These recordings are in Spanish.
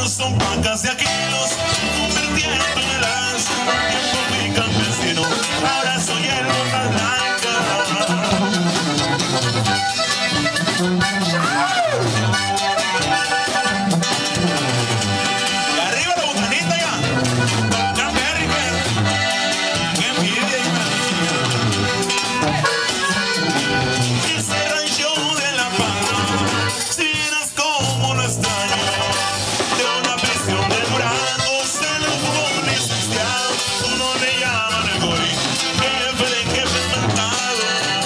son pacas de Aquilos, convirtiendo en el as. Un tiempo fui campesino, ahora soy el boca blanca. Y arriba la botanita ya. Cambia River. Qué envidia y malicia. Ese rancho de La Paz, si vieras cómo lo extraño. De una prisión de Durango se le fugó un licenciado. Uno le llaman el Gori, jefe de jefes mentado.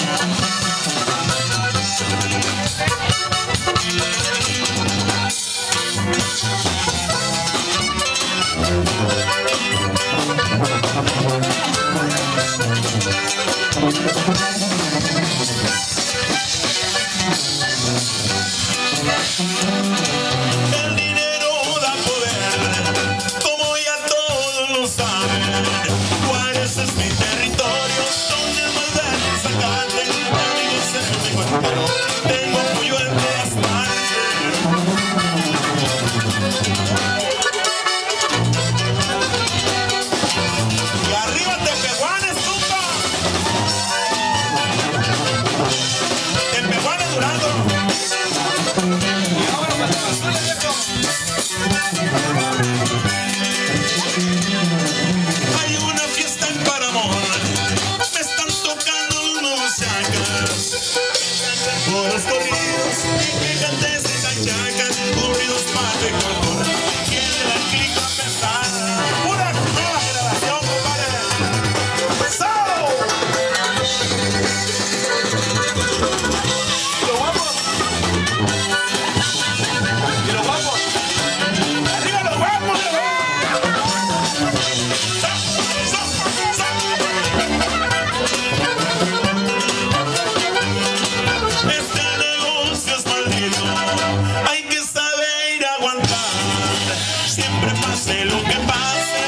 El dinero da poder, como ya todos lo saben. Juárez es mi territorio, donde más deben sacarte. Amigos se me encuentro, tengo apoyo en todas partes. Y arriba Tepehuanes, compa. Tepehuanes, Durango. Hay una fiesta en Paramount, me están tocando unos chacas. Por los corridos, que cantes de cachacas, corridos para el corcón. Quiere la clica pesada, una nueva generación, compadre. ¡Sao! Y los guapos. Y los guapos. ¡Arriba los guapos! Este negocio es maldito, hay que saber aguantar. Siempre pase lo que pase,